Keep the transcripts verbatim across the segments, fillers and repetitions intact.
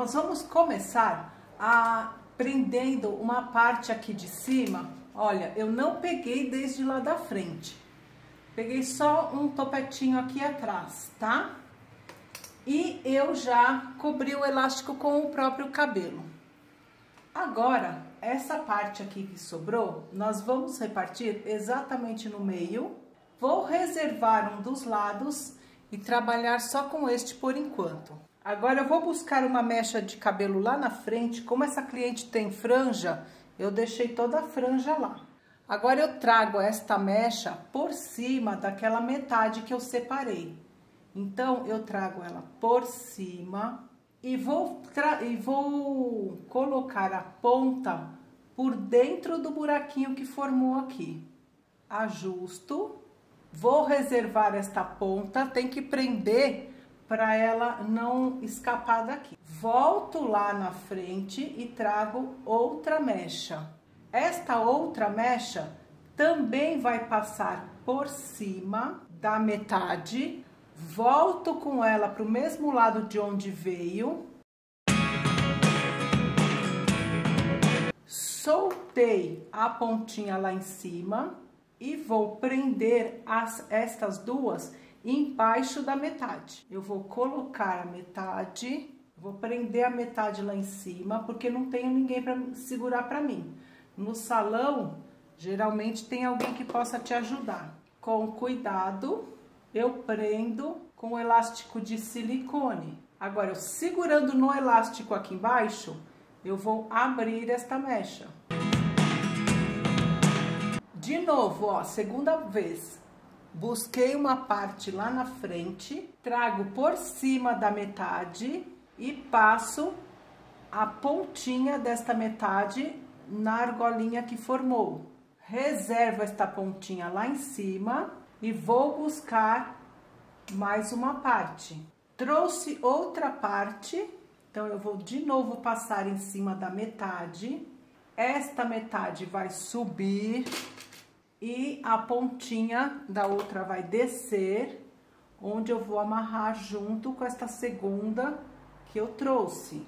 nós vamos começar a prendendo uma parte aqui de cima. Olha, eu não peguei desde lá da frente. Peguei só um topetinho aqui atrás, tá? E eu já cobri o elástico com o próprio cabelo. Agora, essa parte aqui que sobrou, nós vamos repartir exatamente no meio. Vou reservar um dos lados e trabalhar só com este por enquanto. Agora eu vou buscar uma mecha de cabelo lá na frente. Como essa cliente tem franja, eu deixei toda a franja lá. Agora eu trago esta mecha por cima daquela metade que eu separei. Então, eu trago ela por cima e vou, e vou colocar a ponta por dentro do buraquinho que formou aqui. Ajusto, vou reservar esta ponta, tem que prender para ela não escapar daqui. Volto lá na frente e trago outra mecha. Esta outra mecha também vai passar por cima da metade. Volto com ela para o mesmo lado de onde veio. Soltei a pontinha lá em cima e vou prender as, estas duas embaixo da metade. Eu vou colocar a metade, vou prender a metade lá em cima, porque não tenho ninguém para segurar para mim. No salão, geralmente tem alguém que possa te ajudar. Com cuidado, eu prendo com o elástico de silicone. Agora, eu segurando no elástico aqui embaixo, eu vou abrir esta mecha. De novo, ó, segunda vez. Busquei uma parte lá na frente, trago por cima da metade e passo a pontinha desta metade na argolinha que formou. Reservo esta pontinha lá em cima e vou buscar mais uma parte. Trouxe outra parte, então eu vou de novo passar em cima da metade. Esta metade vai subir e a pontinha da outra vai descer, onde eu vou amarrar junto com esta segunda que eu trouxe.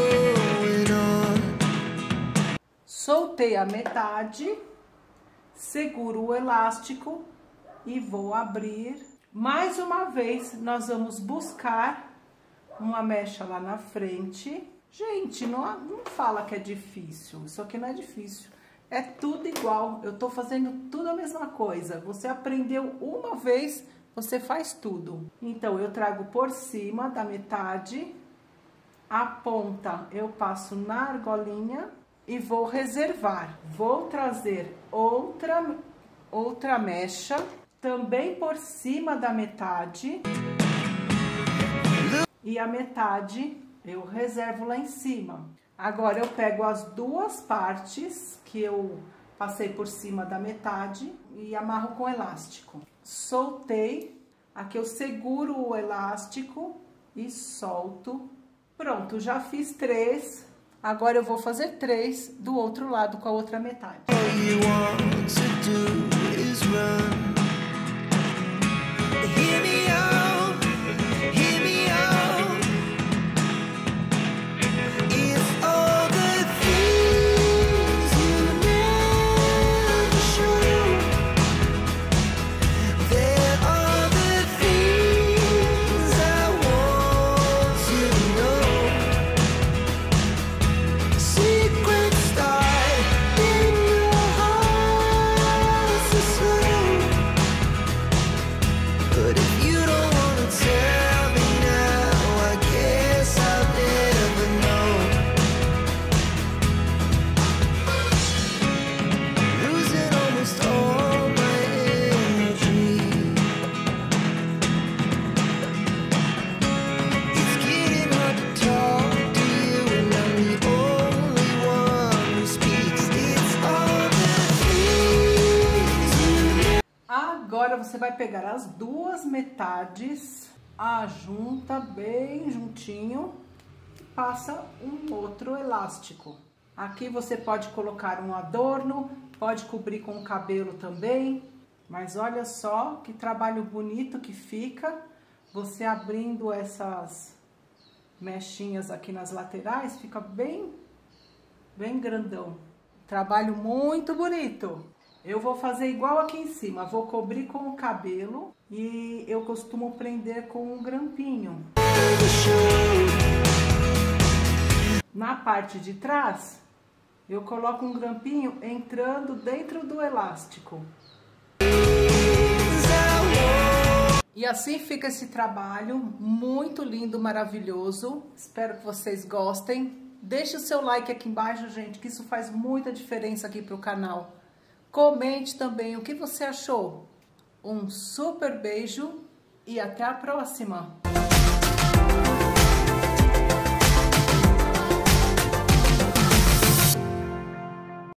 Soltei a metade, seguro o elástico e vou abrir. Mais uma vez, nós vamos buscar uma mecha lá na frente. Gente, não, não fala que é difícil, isso aqui não é difícil. É tudo igual, eu tô fazendo tudo a mesma coisa. Você aprendeu uma vez, você faz tudo. Então, eu trago por cima da metade, a ponta eu passo na argolinha e vou reservar. Vou trazer outra, outra mecha, também por cima da metade. E a metade eu reservo lá em cima. Agora, eu pego as duas partes que eu passei por cima da metade e amarro com elástico. Soltei, aqui eu seguro o elástico e solto. Pronto, já fiz três. Agora eu vou fazer três do outro lado com a outra metade. Agora, você vai pegar as duas metades, ajunta bem juntinho e passa um outro elástico. Aqui você pode colocar um adorno, pode cobrir com o cabelo também, mas olha só que trabalho bonito que fica, você abrindo essas, mechinhas aqui nas laterais, fica bem, bem grandão. Trabalho muito bonito. Eu vou fazer igual aqui em cima, vou cobrir com o cabelo e eu costumo prender com um grampinho. Na parte de trás, eu coloco um grampinho entrando dentro do elástico. E assim fica esse trabalho muito lindo, maravilhoso. Espero que vocês gostem. Deixe o seu like aqui embaixo, gente, que isso faz muita diferença aqui pro canal. Comente também o que você achou. Um super beijo e até a próxima!